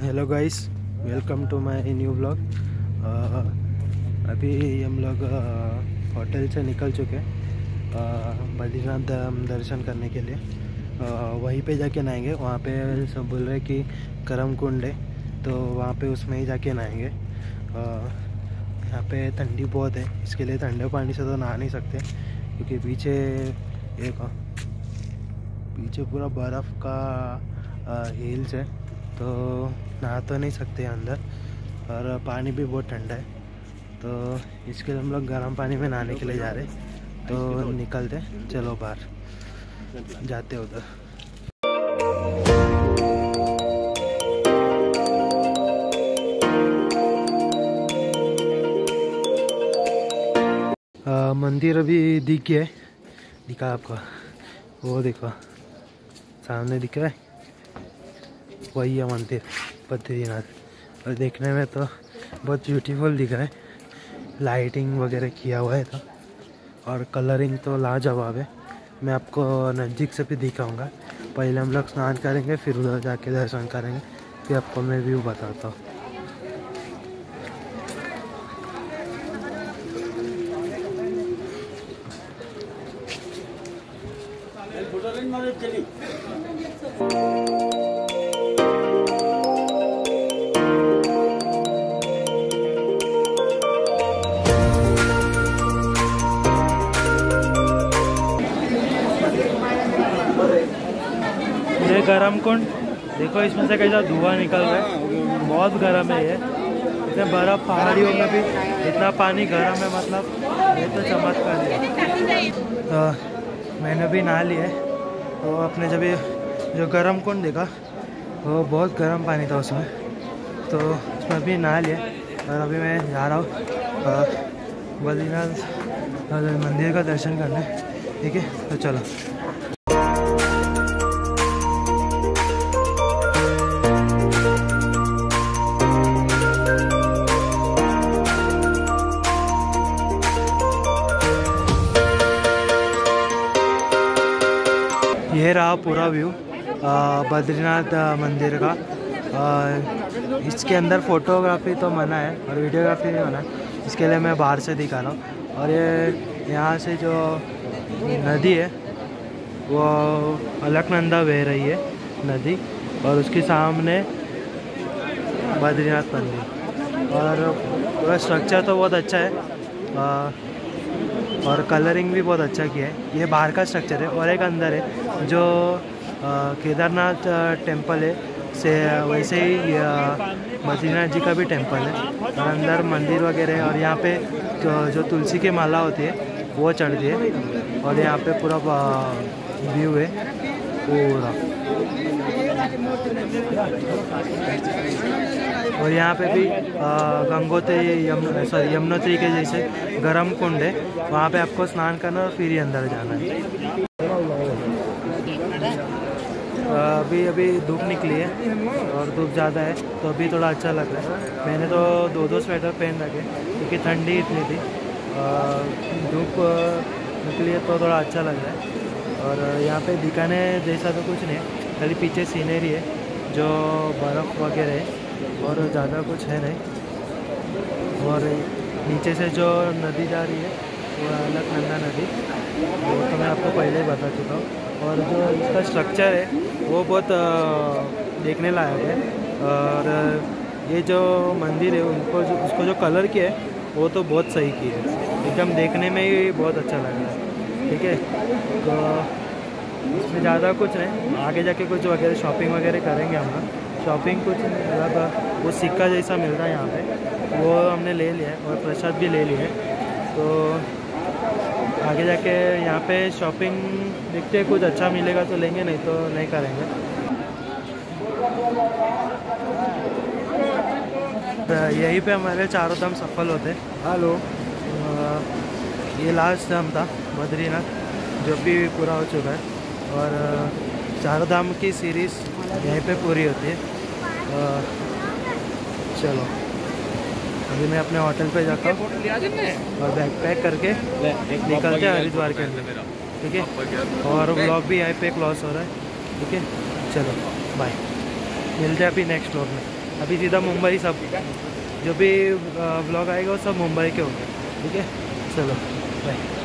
Hello guys, welcome to my new blog. अभी हम लोग होटल से निकल चुके हैं बद्रीनाथ दर्शन करने के लिए। वहीं पे जाके नहाएंगे। वहाँ पे सब बोल रहे कि करम कुंड है, तो वहाँ पे उसमें ही जाके नहाएंगे। यहाँ पे ठंडी बहुत है, इसके लिए ठंडे पानी से तो नहा नहीं सकते, क्योंकि पीछे पूरा बर्फ़ का हिल्स है, तो नहा तो नहीं सकते अंदर, और पानी भी बहुत ठंडा है। तो इसके लिए हम लोग गर्म पानी में नहाने के लिए जा रहे, तो निकलते चलो बाहर जाते उधर। मंदिर अभी दिख गया है, दिखा आपको, वो देखो सामने दिख रहा है, वही है मंदिर बद्रीनाथ। और देखने में तो बहुत ब्यूटीफुल दिख रहा है, लाइटिंग वगैरह किया हुआ है तो, और कलरिंग तो लाजवाब है। मैं आपको नज़दीक से भी दिखाऊंगा। पहले हम लोग स्नान करेंगे, फिर उधर जाके दर्शन करेंगे, फिर आपको मैं व्यू बताता हूँ। ये गरम कुंड देखो, इसमें से कैसा धुआं निकल रहा है, बहुत गर्म है ये। इतने बर्फ पहाड़ियों में भी इतना पानी गर्म है, मतलब ये तो चमत्कार है। मैंने भी नहा लिया है, तो अपने जब ये जो गरम कुंड देखा, वो बहुत गर्म पानी था उसमें, तो उसमें भी नहा लिया। और अभी मैं जा रहा हूँ बद्रीनाथ मंदिर का दर्शन करने, ठीक है, तो चलो। ये रहा पूरा व्यू बद्रीनाथ मंदिर का। इसके अंदर फोटोग्राफी तो मना है और वीडियोग्राफी भी मना है, इसके लिए मैं बाहर से दिखा रहा हूँ। और ये यहाँ से जो नदी है वो अलकनंदा बह रही है नदी, और उसके सामने बद्रीनाथ मंदिर। और पूरा स्ट्रक्चर तो बहुत अच्छा है, और कलरिंग भी बहुत अच्छा किया है। ये बाहर का स्ट्रक्चर है, और एक अंदर है जो केदारनाथ टेम्पल है से वैसे ही बद्रीनाथ जी का भी टेम्पल है, और अंदर मंदिर वगैरह है। और यहाँ पे जो तुलसी की माला होती है वो चढ़ती है, और यहाँ पे पूरा व्यू है पूरा। और यहाँ पे भी गंगोत्री यमुनोत्री के जैसे गरम कुंड है, वहाँ पे आपको स्नान करना और फिर ही अंदर जाना है। अभी धूप निकली है, और धूप ज़्यादा है, तो अभी थोड़ा अच्छा लग रहा है। मैंने तो दो स्वेटर पहन रखे, क्योंकि ठंडी इतनी थी। धूप निकली है तो थोड़ा अच्छा लग रहा है। और यहाँ पे दिखाने जैसा तो कुछ नहीं, खाली पीछे सीनरी है जो बर्फ़ वगैरह है, और ज़्यादा कुछ है नहीं। और नीचे से जो नदी जा रही है वो अलकनंदा नदी, वो तो मैं आपको पहले ही बता चुका हूँ। और जो इसका स्ट्रक्चर है वो बहुत देखने लायक है। और ये जो मंदिर है उसको जो कलर किया है वो तो बहुत सही किया है, एकदम देखने में ही बहुत अच्छा लग रहा है, ठीक है। तो इसमें ज़्यादा कुछ नहीं, आगे जाके कुछ वगैरह शॉपिंग वगैरह करेंगे हम लोग। शॉपिंग कुछ मतलब वो सिक्का जैसा मिल रहा है यहाँ पे, वो हमने ले लिया है, और प्रसाद भी ले लिया है। तो आगे जाके यहाँ पे शॉपिंग देखते हैं, कुछ अच्छा मिलेगा तो लेंगे, नहीं तो नहीं करेंगे। यहीं पे हमारे चारों धाम सफल होते। हेलो, ये लास्ट धाम था बद्रीनाथ, जो भी पूरा हो चुका है। और चारों धाम की सीरीज़ यहीं पे पूरी होती है। चलो अभी मैं अपने होटल पे जाता हूँ, और बैग पैक करके निकलते हैं हरिद्वार के अंदर, ठीक है। और व्लॉग भी यहीं पे क्लोज हो रहा है, ठीक है। चलो बाय, मिलते हैं अभी नेक्स्ट व्लॉग में। अभी सीधा मुंबई, सब जो भी व्लॉग आएगा वो सब मुंबई के होंगे। ठीक है, चलो बाय।